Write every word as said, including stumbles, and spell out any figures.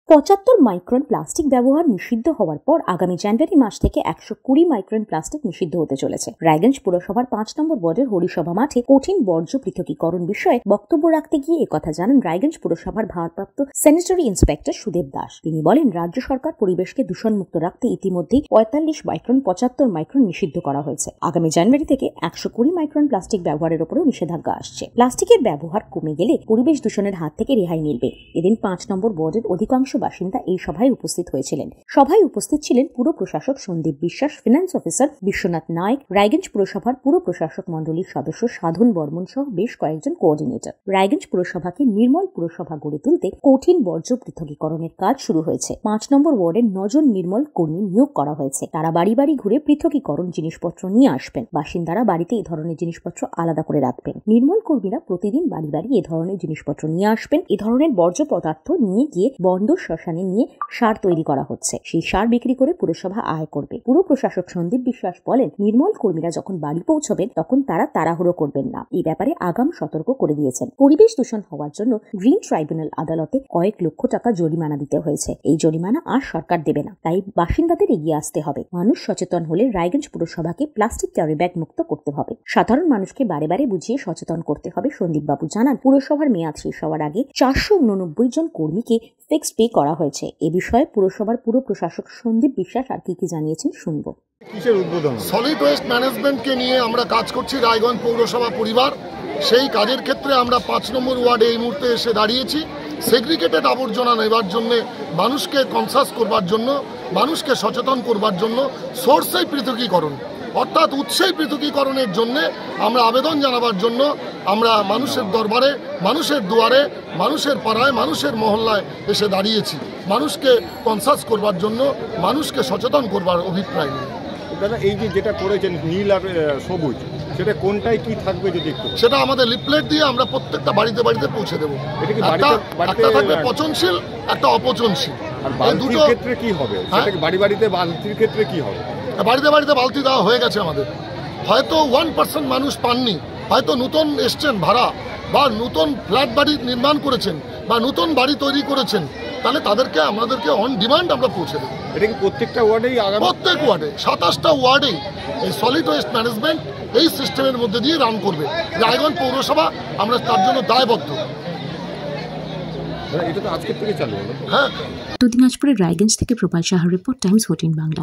পঁচাত্তর micron plastic ব্যবহার নিষিদ্ধ হওয়ার পর আগামী জানুয়ারি মাস থেকে একশো কুড়ি মাইক্রন প্লাস্টিক নিষিদ্ধ হতে চলেছে। রায়গঞ্জ পুরসভার পাঁচ নম্বর ওয়ার্ডের হরিসভা মাঠে কঠিন বর্জ্য পৃথকীকরণ বিষয়ে বক্তব্য রাখতে গিয়ে একথা জানান রায়গঞ্জ পুরসভার ভারপ্রাপ্ত স্যানিটারি ইন্সপেক্টর সুদেব দাস। তিনি বলেন, রাজ্য সরকার পরিবেশকে দূষণমুক্ত রাখতে ইতিমধ্যেই পঁয়তাল্লিশ মাইক্রন পঁচাত্তর মাইক্রন নিষিদ্ধ করা হয়েছে। আগামী জানুয়ারি থেকে একশো কুড়ি মাইক্রন প্লাস্টিক ব্যবহারের উপরেও নিষেধাজ্ঞা আসছে। প্লাস্টিকের ব্যবহার কমে গেলে পরিবেশ দূষণের হাত থেকে রেহাই মিলবে। এদিন পাঁচ নম্বর ওয়ার্ডের অধিকাংশ বাসিন্দা এই সভায় উপস্থিত হয়েছিলেন। সভায় উপস্থিত ছিলেন পুর প্রশাসক সন্দীপ বিশ্বাস, ফিনান্স অফিসার বিশ্বনাথ নায়ক, রায়গঞ্জ পুরসভার পুর প্রশাসক মন্ডলীর সদস্য সাধন বর্মন সহ বেশ কয়েকজন কোঅর্ডিনেটর। রায়গঞ্জ পুরসভাকে নির্মল পুরসভা গড়ে তুলতে কঠিন বর্জ্য পৃথকীকরণের কাজ শুরু হয়েছে। পাঁচ নম্বর ওয়ার্ডের নজন নির্মল কর্মী নিয়োগ করা হয়েছে। তারা বাড়ি বাড়ি ঘুরে পৃথকীকরণ জিনিসপত্র নিয়ে আসবেন। বাসিন্দারা বাড়িতে এই ধরনের জিনিসপত্র আলাদা করে রাখবেন। নির্মল কর্মীরা প্রতিদিন বাড়ি বাড়ি এ ধরনের জিনিসপত্র নিয়ে আসবেন। এ ধরনের বর্জ্য পদার্থ নিয়ে গিয়ে বন্দর শ্মশানে নিয়ে সার তৈরি করা হচ্ছে। সেই সার বিক্রি করে পুরসভা আয় করবে। পুর প্রশাসক সন্দীপ বিশ্বাস বলেন, নির্মল কর্মীরা যখন বাড়ি পৌঁছবেন তখন তারা তাড়াহুড়ো করবেন না। এই ব্যাপারে আগাম সতর্ক করে দিয়েছেন। পরিবেশ দূষণ হওয়ার জন্য গ্রিন ট্রাইব্যুনাল আদালতে কয়েক লক্ষ টাকা জরিমানা দিতে হয়েছে। এই জরিমানা আর সরকার দেবে না, তাই বাসিন্দাদের এগিয়ে আসতে হবে। মানুষ সচেতন হলে রায়গঞ্জ পুরসভাকে প্লাস্টিক ক্যারি ব্যাগ মুক্ত করতে হবে। সাধারণ মানুষকে বারে বারে বুঝিয়ে সচেতন করতে হবে। সন্দীপ বাবু জানান, পুরসভার মেয়াদ শেষ হওয়ার আগে চারশো উননব্বই জন কর্মীকে ফিক্সড পে করা হয়েছে। এ বিষয়ে পুরসভার পুর প্রশাসক সন্দীপ বিশ্বাস আর কি কি জানিয়েছেন শুনবো। কিসের উদ্বোধন? সলিড ওয়েস্ট ম্যানেজমেন্টকে নিয়ে আমরা কাজ করছি রায়গঞ্জ পৌরসভা পরিবার। সেই কাজের ক্ষেত্রে আমরা পাঁচ নম্বর ওয়ার্ডে এই মুহূর্তে এসে দাঁড়িয়েছি। সেগ্রিগেটেড আবর্জনা নেবার জন্য, মানুষকে কনসাস করবার জন্য, মানুষকে সচেতন করবার জন্য সোর্সেই পৃথকীকরণ অর্থাৎ উৎসেই পৃথকীকরণের জন্য আমরা আবেদন জানাবার জন্য আমরা মানুষের দরবারে, মানুষের দুয়ারে, মানুষের পাড়ায়, মানুষের মহল্লায় এসে দাঁড়িয়েছি মানুষকে কনসাস করবার জন্য, মানুষকে সচেতন করবার অভিপ্রায় নিয়ে। দাদা, এই যে যেটা করেছেন নীল আর সবুজ, সেটা কোনটাই কি থাকবে যদি একটু? সেটা আমাদের লিফলেট দিয়ে আমরা প্রত্যেকটা বাড়িতে বাড়িতে পৌঁছে দেবো। একটা থাকবে পচনশীল, একটা অপচনশীল। আর বালতির ক্ষেত্রে কি হবে? বাড়ি বাড়িতে বালতির ক্ষেত্রে কি হবে? বাড়িতে বাড়িতে বালতি দেওয়া হয়ে গেছে আমাদের। হয়তো ওয়ান পার্সেন্ট মানুষ পাননি, হয়তো নতুন এসছেন ভাড়া বা নতুন ফ্ল্যাট বাড়ি নির্মাণ করেছেন বা নতুন বাড়ি তৈরি করেছেন, তাহলে তাদেরকে আমাদেরকে অন ডিমান্ড আমরা পৌঁছে দেবো। এটা কি প্রত্যেকটা ওয়ার্ডেই? প্রত্যেক ওয়ার্ডে, সাতাশটা ওয়ার্ডেই এই সলিড ওয়েস্ট ম্যানেজমেন্ট এই সিস্টেমের মধ্যে দিয়ে রান করবে। রায়গঞ্জ পৌরসভা আমরা তার জন্য দায়বদ্ধ। এটা তো আজকের থেকে চালু হলো। হ্যাঁ। উত্তর দিনাজপুরের রায়গঞ্জ থেকে প্রবাল সাহার রিপোর্ট, টাইমস ফোরটিন বাংলা।